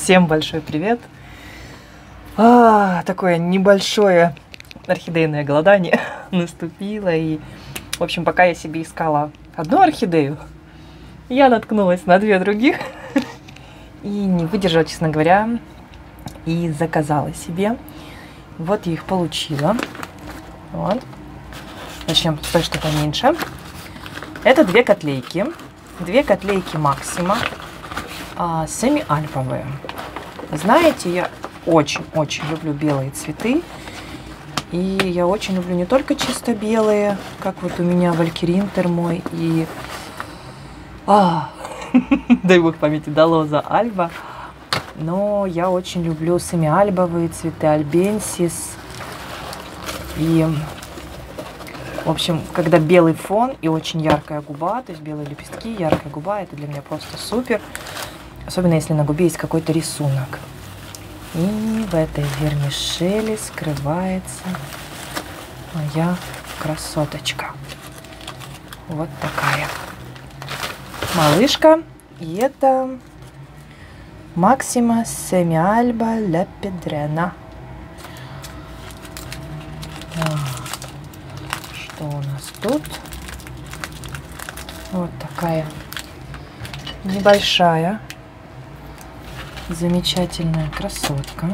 Всем большой привет! Такое небольшое орхидейное голодание наступило. И, в общем, пока я себе искала одну орхидею, я наткнулась на две других. И не выдержала, честно говоря, и заказала себе. Вот я их получила. Вот. Начнем с той, что поменьше. Это две котлейки. Две котлейки Максима. Семи-альповые. Знаете, я очень-очень люблю белые цветы. И я очень люблю не только чисто белые, как вот у меня Валькиринтер мой и... дай бог памяти, Далоза Альба. Но я очень люблю семи-альбовые цветы, альбенсис. И, в общем, когда белый фон и очень яркая губа, то есть белые лепестки, яркая губа, это для меня просто супер. Особенно если на губе есть какой-то рисунок. И в этой вермишели скрывается моя красоточка. Вот такая малышка. И это Максима Семи-альба Лепидрена. Что у нас тут? Вот такая небольшая, замечательная красотка.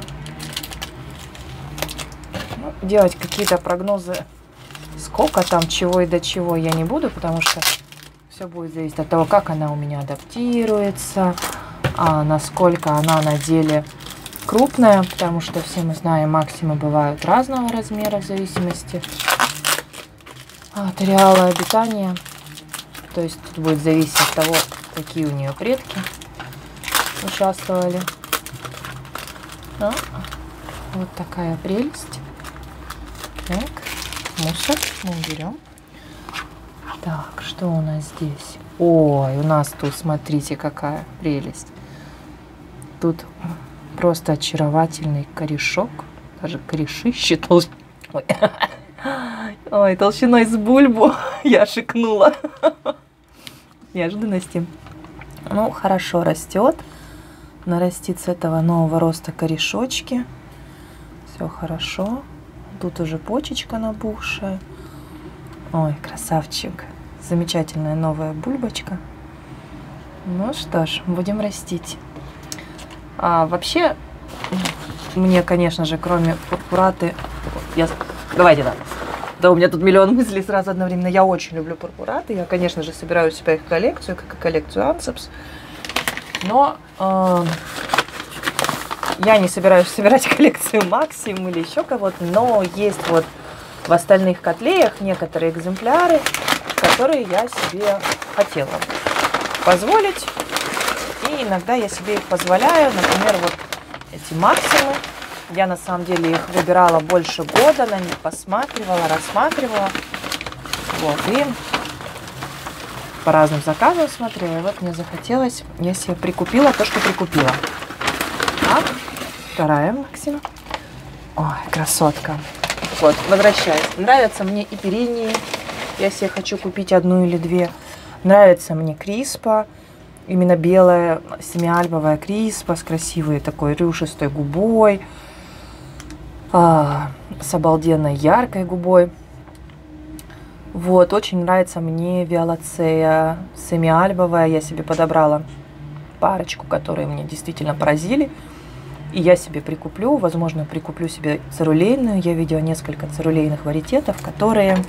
Ну, делать какие-то прогнозы, сколько там чего и до чего, я не буду, потому что все будет зависеть от того, как она у меня адаптируется, насколько она на деле крупная, потому что все мы знаем, Максимы бывают разного размера в зависимости от ареала обитания. То есть тут будет зависеть от того, какие у нее предки участвовали. Вот такая прелесть. Так, мусор мы уберем. Так, что у нас здесь? Ой, у нас тут, смотрите, какая прелесть. Тут просто очаровательный корешок. Даже корешище Ой, толщиной с бульбу я шикнула. Неожиданности. Ну, хорошо растет. Нарастит с этого нового роста корешочки. Все хорошо. Тут уже почечка набухшая. Ой, красавчик. Замечательная новая бульбочка. Ну что ж, будем растить. Вообще, мне, конечно же, кроме пурпураты... Давайте так. Да, у меня тут миллион мыслей сразу одновременно. Я очень люблю пурпураты. Я, конечно же, собираю у себя их коллекцию, как и коллекцию Ансепс. Но я не собираюсь собирать коллекцию Максим или еще кого-то. Но есть вот в остальных котлеях некоторые экземпляры, которые я себе хотела позволить. И иногда я себе их позволяю. Например, вот эти Максимы. Я на самом деле их выбирала больше года, на них посматривала, рассматривала. Вот, и по разным заказам смотрела. И вот мне захотелось, я себе прикупила то, что прикупила. Так, вторая Максима. Ой, красотка. Вот, возвращаюсь. Нравятся мне и передние. Я себе хочу купить одну или две. Нравится мне Криспа. Именно белая семи-альбовая Криспа с красивой такой рюшистой губой. С обалденной яркой губой. Вот, очень нравится мне Виолацея семи-альбовая. Я себе подобрала парочку, которые меня действительно поразили. И я себе прикуплю, возможно, прикуплю себе цирулейную. Я видела несколько цирулейных варитетов, которые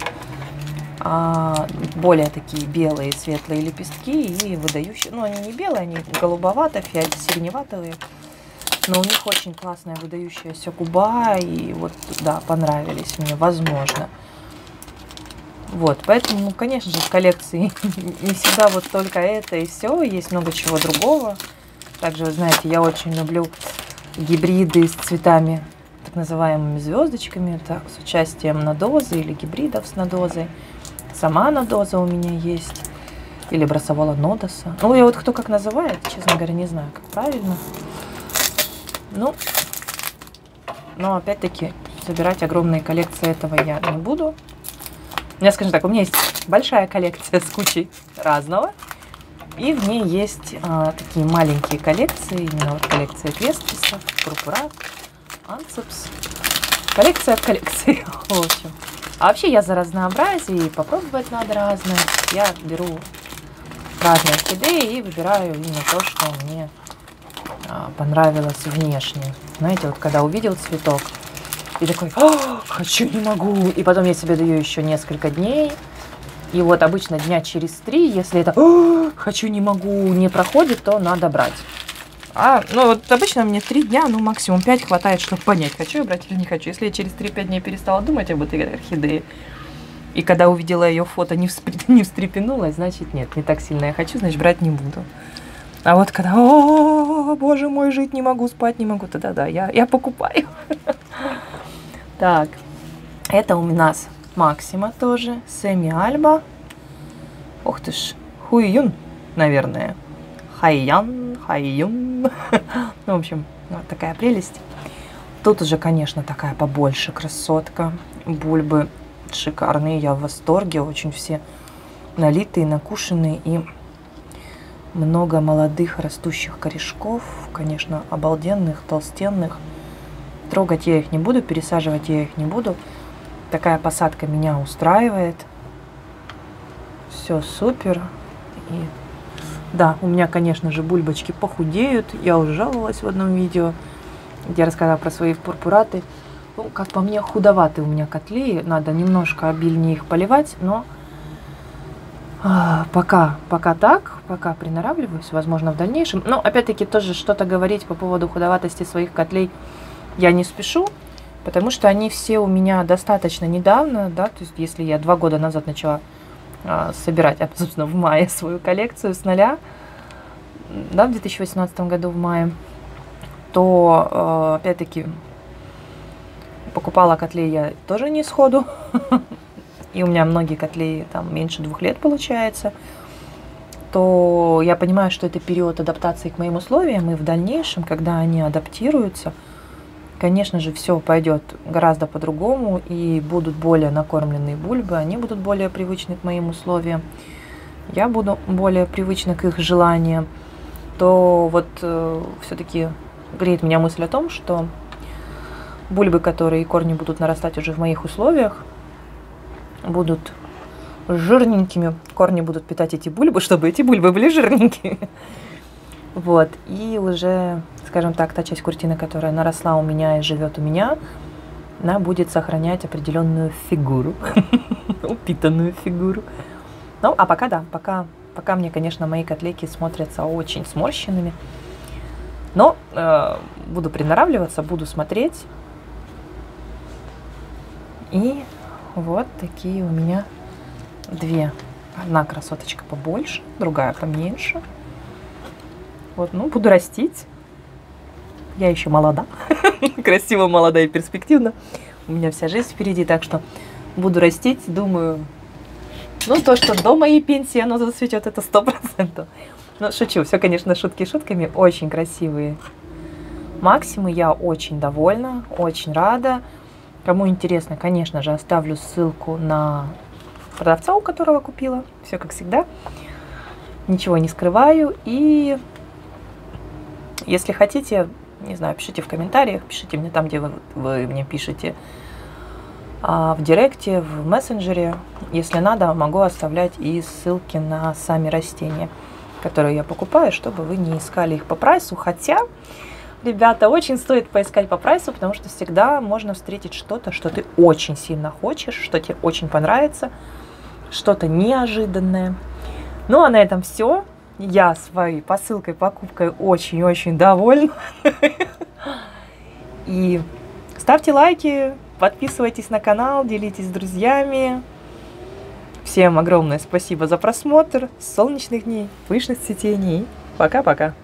более такие белые, светлые лепестки и выдающие. Ну, они не белые, они голубовато-сиреневатые. Но у них очень классная выдающаяся губа. И вот, да, понравились мне, возможно. Вот, поэтому, ну, конечно же, в коллекции не всегда вот только это и все. Есть много чего другого. Также, вы знаете, я очень люблю гибриды с цветами, так называемыми звездочками. Это с участием нодозы или гибридов с нодозой. Сама нодоза у меня есть. Или брасовола нодоса. Ну, я вот кто как называет, честно говоря, не знаю, как правильно. Ну, но опять-таки собирать огромные коллекции этого я не буду. У меня, скажем так, у меня есть большая коллекция с кучей разного. И в ней есть такие маленькие коллекции, именно вот коллекция Вестриса, Пурпурат, Анцепс. Коллекция от коллекции, в общем. А вообще я за разнообразие, и попробовать надо разное. Я беру разные орхидеи и выбираю именно то, что мне понравилось внешне. Знаете, вот когда увидел цветок и такой: хочу, не могу. И потом я себе даю еще несколько дней. И вот обычно дня через 3, если это хочу, не могу, не проходит, то надо брать. Ну вот обычно мне 3 дня, ну максимум 5 хватает, чтобы понять, хочу я брать или не хочу. Если я через 3-5 дней перестала думать об этой орхидее, и когда увидела ее фото, не встрепенулась, значит нет, не так сильно я хочу, значит брать не буду. А вот когда, боже мой, жить не могу, спать не могу, тогда да, я покупаю. Так, это у нас Максима тоже, Семи Альба. Ух ты ж, Хуйюн, наверное. Хайян. Ну, в общем, вот такая прелесть. Тут уже, конечно, такая побольше красотка. Бульбы шикарные, я в восторге. Очень все налитые, накушенные. И много молодых растущих корешков. Конечно, обалденных, толстенных. Трогать я их не буду, пересаживать я их не буду. Такая посадка меня устраивает. Все супер. И да, у меня, конечно же, бульбочки похудеют. Я уже жаловалась в одном видео, где я рассказала про свои пурпураты. Ну, как по мне, худоватые у меня котлеи. Надо немножко обильнее их поливать, но пока так, пока приноравливаюсь, возможно, в дальнейшем. Но, опять-таки, тоже что-то говорить по поводу худоватости своих котлей я не спешу, потому что они все у меня достаточно недавно, да, то есть если я 2 года назад начала собирать, собственно, в мае свою коллекцию с нуля, да, в 2018 году в мае, то, опять-таки, покупала котлеи я тоже не сходу, и у меня многие котлеи там меньше 2 лет получается, то я понимаю, что это период адаптации к моим условиям, и в дальнейшем, когда они адаптируются, конечно же, все пойдет гораздо по-другому, и будут более накормленные бульбы, они будут более привычны к моим условиям, я буду более привычна к их желаниям, то вот все-таки греет меня мысль о том, что бульбы, которые корни будут нарастать уже в моих условиях, будут жирненькими, корни будут питать эти бульбы, чтобы эти бульбы были жирненькие. Вот, и уже, скажем так, та часть куртины, которая наросла у меня и живет у меня, она будет сохранять определенную фигуру, упитанную фигуру. Ну, а пока да, пока мне, конечно, мои котлейки смотрятся очень сморщенными, но буду приноравливаться, буду смотреть. И вот такие у меня 2. Одна красоточка побольше, другая поменьше. Вот, ну, буду растить. Я еще молода. Красиво, молода и перспективно. У меня вся жизнь впереди, так что буду растить. Думаю, ну, то, что до моей пенсии оно зацветет, это 100%. Ну, шучу. Все, конечно, шутки шутками. Очень красивые Максимы. Я очень довольна, очень рада. Кому интересно, конечно же, оставлю ссылку на продавца, у которого купила. Все как всегда. Ничего не скрываю. И если хотите, не знаю, пишите в комментариях, пишите мне там, где вы мне пишете, в директе, в мессенджере. Если надо, могу оставлять и ссылки на сами растения, которые я покупаю, чтобы вы не искали их по прайсу. Хотя, ребята, очень стоит поискать по прайсу, потому что всегда можно встретить что-то, что ты очень сильно хочешь, что тебе очень понравится, что-то неожиданное. Ну, а на этом все. Я своей посылкой, покупкой очень-очень довольна. И ставьте лайки, подписывайтесь на канал, делитесь с друзьями. Всем огромное спасибо за просмотр. Солнечных дней, пышных цветений. Пока-пока.